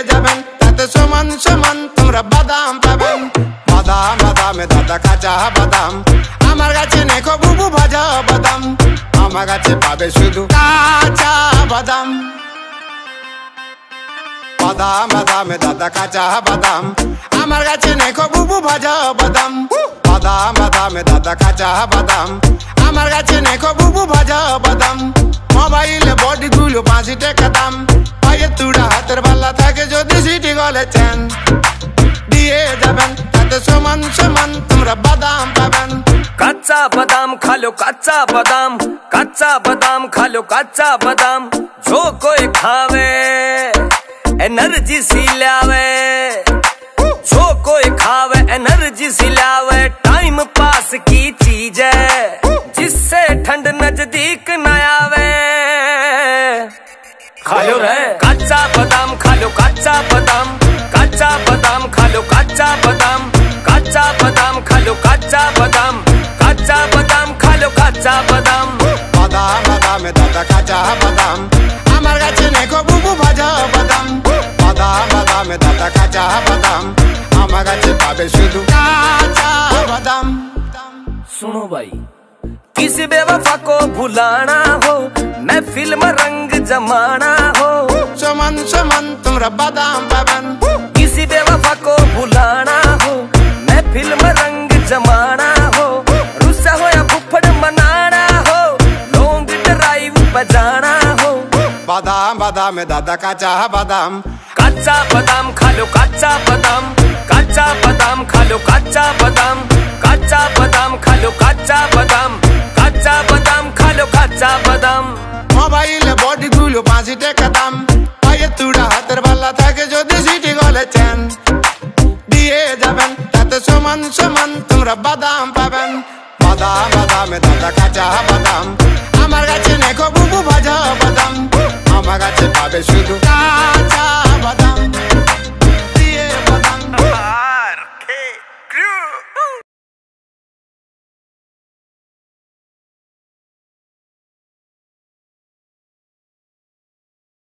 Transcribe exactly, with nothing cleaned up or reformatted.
যাবেন তাতে সমান সমান তোমরা বাদাম পাবেন। বাদাম বাদামে দাদা কাঁচা বাদাম, আমার কাছে নেই খো বুবু ভাজা বাদাম, আমার কাছে পাবে শুধু কাঁচা বাদাম। বাদাম বাদামে দাদা কাঁচা বাদাম, আমার কাছে নেই খো বুবু ভাজা বাদাম। বাদাম বাদামে দাদা কাঁচা বাদাম, আমার কাছে নেই খো বুবু ভাজা বাদাম। মোবাইলে বডি গুলো পাঁচ টাকা দাম, পায়ের তুড়া হাতের বালা থাকে যদি সিটি গলে চেন দিয়ে যাবেন তাতে সমান সমান তোমরা বাদাম পাবেন। कच्चा बादाम खा लो कच्चा बादाम, कच्चा बादाम खा लो कच्चा बादाम। जो कोई खावे एनर्जी सी लावे, जो कोई खावे एनर्जी सी लावे। टाइम पास की चीज है जिससे ठंड नजदीक न आवे। खा लो रे कच्चा बादाम, खा लो कच्चा बादाम, कच्चा बादाम खा लो कच्चा बादाम, कच्चा बादाम खा लो कच्चा बादाम, कच्चा बादाम खा लो कच्चा बादाम। বাদাম বাদামে দাদা কাঁচা বাদাম, আমার কাছে নেই খো বুবু ভাজা বাদাম। বাদাম বাদামে দাদা কাঁচা বাদাম, আমার কাছে পাবে শুধু কাঁচা বাদাম। सुनो भाई, किसी बेवफा को भुलाना हो, महफिल में रंग जमाना हो। সমান সমান তোমরা বাদাম পাবেন। किसी बेवफा को भुलाना हो, महफिल में रंग जमाना हो। रुस्सा हो या फुफड़ मनाना हो, लॉन्ग ड्राइव पे जाना हो। বাদাম বাদামে দাদা কাঁচা বাদাম, कच्चा बादाम खा लो कच्चा बादाम, कच्चा बादाम खा लो कच्चा बादाम, कच्चा बादाम खा लो कच्चा बादाम, कच्चा बादाम खा लो कच्चा बादाम। মোবাইলে বডি গুলো পাঁচ টাকা দাম, পায়ের তুড়া হাতের বালা থাকে যদি সিটি গলে চেন দিয়ে যাবেন তাতে সমান সমান তোমরা বাদাম পাবেন। বাদাম বাদামে দাদা কাঁচা বাদাম, আমার কাছে নেই খো বুবু ভাজা বাদাম, আমার কাছে পাবে শুধু